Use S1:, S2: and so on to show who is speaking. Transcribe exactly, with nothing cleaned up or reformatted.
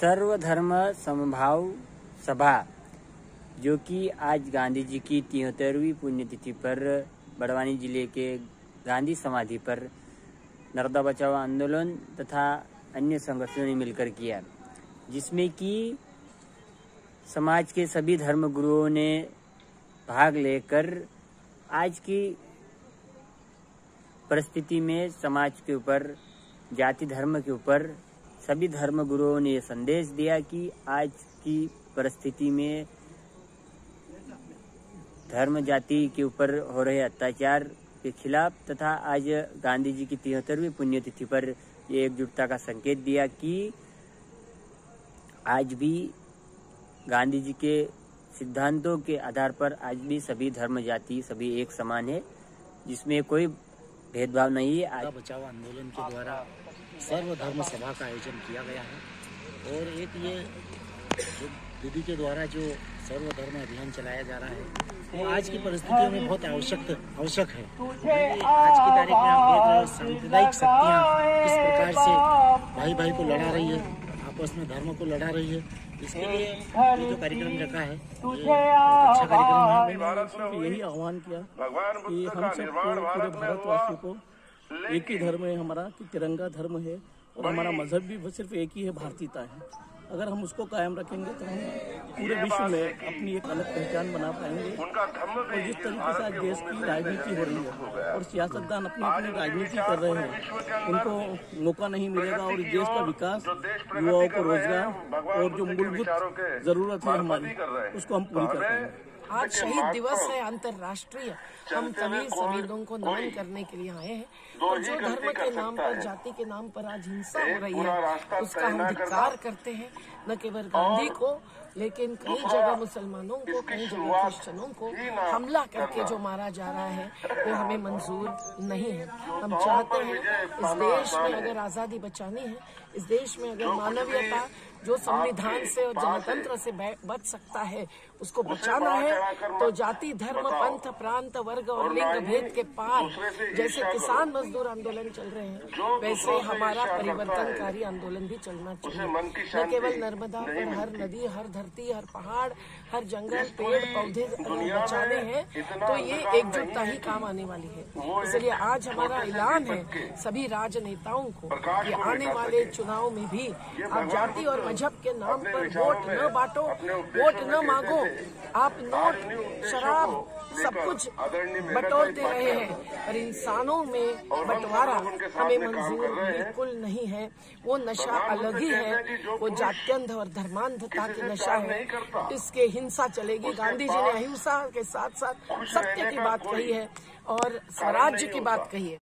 S1: सर्वधर्म समभाव सभा, जो कि आज गांधी जी की तिहत्तरवीं पुण्यतिथि पर बड़वानी जिले के गांधी समाधि पर नर्मदा बचाओ आंदोलन तथा अन्य संगठनों ने मिलकर किया, जिसमें कि समाज के सभी धर्म गुरुओं ने भाग लेकर आज की परिस्थिति में समाज के ऊपर, जाति धर्म के ऊपर सभी धर्म गुरुओं ने ये संदेश दिया कि आज की परिस्थिति में धर्म जाति के ऊपर हो रहे अत्याचार के खिलाफ तथा आज गांधी जी की तिहत्तरवीं पुण्यतिथि पर ये एकजुटता का संकेत दिया कि आज भी गांधी जी के सिद्धांतों के आधार पर आज भी सभी धर्म जाति सभी एक समान है, जिसमें कोई भेदभाव नहीं है।
S2: आज बचाओ आंदोलन के द्वारा सर्वधर्म सभा का आयोजन किया गया है और एक ये जो दीदी के द्वारा जो सर्वधर्म अभियान चलाया जा रहा है वो आज की परिस्थितियों में बहुत आवश्यक आवश्यक है। आज की तारीख में आप देख रहे हो सांप्रदायिक शक्तियाँ किस प्रकार से भाई भाई को लड़ा रही है, आपस में धर्म को लड़ा रही है। इसके लिए ये जो कार्यक्रम रखा है ये अच्छा कार्यक्रम है।
S3: मैंने यही आह्वान किया कि हम सबको, पूरे भारतवासियों को एक ही धर्म है हमारा, कि तिरंगा धर्म है और हमारा मजहब भी सिर्फ एक ही है, भारतीयता है। अगर हम उसको कायम रखेंगे तो हम पूरे विश्व में अपनी एक अलग पहचान बना पाएंगे। और जिस तरीके से आज देश की राजनीति हो रही है और सियासतदान अपनी अपनी राजनीति कर रहे हैं, उनको मौका नहीं मिलेगा और देश का विकास, युवाओं को रोजगार और जो मूलभूत जरूरत है हमारी, उसको हम पूरी कर पाएंगे।
S4: आज शहीद दिवस है अंतर्राष्ट्रीय। हम सभी शहीदों को नमन करने के लिए आए हैं और जो धर्म के नाम पर, जाति के नाम पर आज हिंसा हो रही है उसका हम धिक्कार करते हैं। न केवल गांधी को, लेकिन कई जगह मुसलमानों को, कई जगह क्रिश्चियनों को हमला करके जो मारा जा रहा है वो हमें मंजूर नहीं है। हम चाहते हैं इस देश में अगर आज़ादी बचानी है, इस देश में अगर मानवीयता जो संविधान से और जनतंत्र से बच सकता है उसको बचाना है, तो जाति धर्म पंथ प्रांत वर्ग और लिंग भेद के पार जैसे किसान मजदूर आंदोलन चल रहे हैं, वैसे हमारा परिवर्तनकारी आंदोलन भी चलना चाहिए। न केवल नर्मदा पर हर नदी, हर धरती, हर पहाड़, हर जंगल, पेड़ पौधे बचाने हैं तो ये एकजुटता ही काम आने वाली है। इसलिए आज हमारा ऐलान है सभी राजनेताओं को कि आने वाले चुनाव में भी आप जाति और मजहब के नाम पर वोट न बांटो, वोट न मांगो। आप नोट, शराब सब कुछ बटोरते रहे हैं, पर इंसानों में बंटवारा हमें मंजूर बिल्कुल नहीं है। वो नशा अलग ही है, वो जात्यंध और धर्मांधता की नशा है। इसके हिंसा चलेगी। गांधी जी ने अहिंसा के साथ साथ सत्य की बात कही है और स्वराज्य की बात कही है।